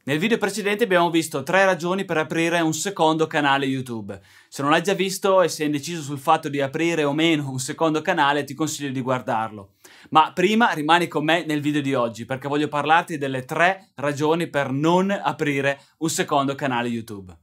Nel video precedente abbiamo visto 3 ragioni per aprire un secondo canale YouTube. Se non l'hai già visto e sei indeciso sul fatto di aprire o meno un secondo canale, ti consiglio di guardarlo. Ma prima rimani con me nel video di oggi perché voglio parlarti delle 3 ragioni per non aprire un secondo canale YouTube.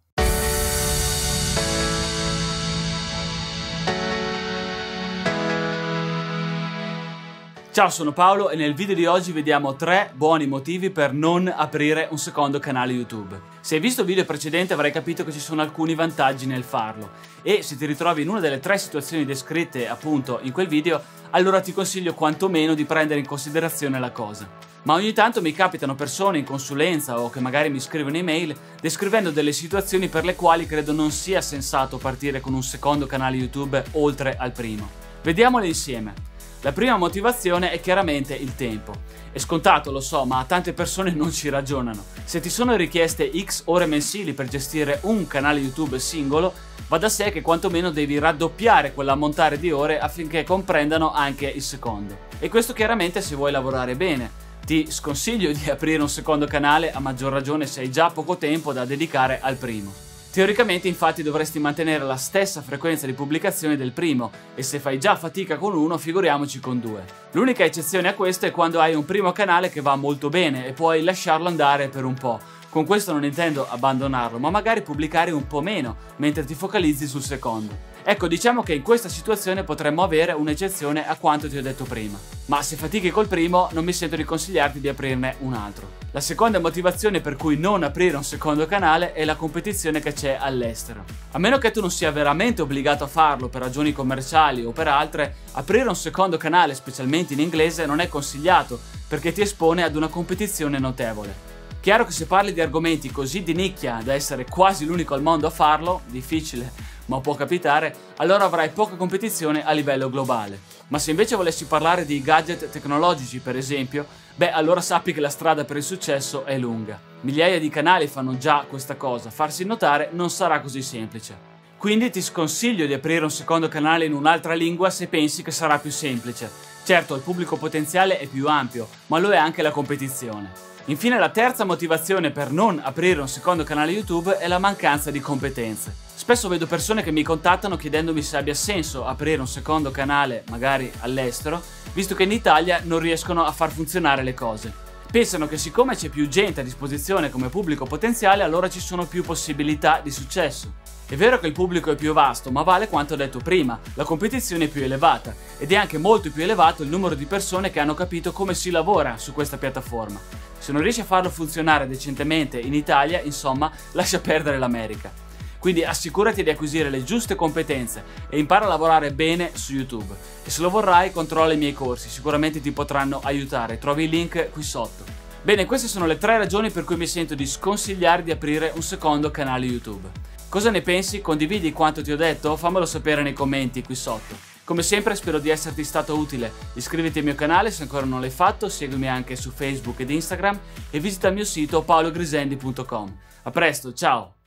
Ciao, sono Paolo e nel video di oggi vediamo 3 buoni motivi per non aprire un secondo canale YouTube. Se hai visto il video precedente avrai capito che ci sono alcuni vantaggi nel farlo e se ti ritrovi in una delle 3 situazioni descritte appunto in quel video, allora ti consiglio quantomeno di prendere in considerazione la cosa. Ma ogni tanto mi capitano persone in consulenza o che magari mi scrivono email descrivendo delle situazioni per le quali credo non sia sensato partire con un secondo canale YouTube oltre al primo. Vediamole insieme. La prima motivazione è chiaramente il tempo. È scontato, lo so, ma tante persone non ci ragionano. Se ti sono richieste X ore mensili per gestire un canale YouTube singolo, va da sé che quantomeno devi raddoppiare quell'ammontare di ore affinché comprendano anche il secondo. E questo chiaramente se vuoi lavorare bene. Ti sconsiglio di aprire un secondo canale, a maggior ragione se hai già poco tempo da dedicare al primo. Teoricamente infatti dovresti mantenere la stessa frequenza di pubblicazione del primo e se fai già fatica con uno figuriamoci con 2. L'unica eccezione a questo è quando hai un primo canale che va molto bene e puoi lasciarlo andare per un po'. Con questo non intendo abbandonarlo, ma magari pubblicare un po' meno mentre ti focalizzi sul secondo. Ecco, diciamo che in questa situazione potremmo avere un'eccezione a quanto ti ho detto prima. Ma se fatichi col primo, non mi sento di consigliarti di aprirne un altro. La seconda motivazione per cui non aprire un secondo canale è la competizione che c'è all'estero. A meno che tu non sia veramente obbligato a farlo per ragioni commerciali o per altre, aprire un secondo canale, specialmente in inglese, non è consigliato perché ti espone ad una competizione notevole. Chiaro che se parli di argomenti così di nicchia da essere quasi l'unico al mondo a farlo, difficile, ma può capitare, allora avrai poca competizione a livello globale. Ma se invece volessi parlare di gadget tecnologici, per esempio, beh, allora sappi che la strada per il successo è lunga. Migliaia di canali fanno già questa cosa, farsi notare non sarà così semplice. Quindi ti sconsiglio di aprire un secondo canale in un'altra lingua se pensi che sarà più semplice. Certo, il pubblico potenziale è più ampio, ma lo è anche la competizione. Infine, la terza motivazione per non aprire un secondo canale YouTube è la mancanza di competenze. Spesso vedo persone che mi contattano chiedendomi se abbia senso aprire un secondo canale, magari all'estero, visto che in Italia non riescono a far funzionare le cose. Pensano che siccome c'è più gente a disposizione come pubblico potenziale, allora ci sono più possibilità di successo. È vero che il pubblico è più vasto, ma vale quanto ho detto prima, la competizione è più elevata ed è anche molto più elevato il numero di persone che hanno capito come si lavora su questa piattaforma. Se non riesci a farlo funzionare decentemente in Italia, insomma, lascia perdere l'America. Quindi assicurati di acquisire le giuste competenze e impara a lavorare bene su YouTube. E se lo vorrai, controlla i miei corsi, sicuramente ti potranno aiutare, trovi il link qui sotto. Bene, queste sono le 3 ragioni per cui mi sento di sconsigliare di aprire un secondo canale YouTube. Cosa ne pensi? Condividi quanto ti ho detto? Fammelo sapere nei commenti qui sotto. Come sempre spero di esserti stato utile, iscriviti al mio canale se ancora non l'hai fatto, seguimi anche su Facebook ed Instagram e visita il mio sito paologrisendi.com. A presto, ciao!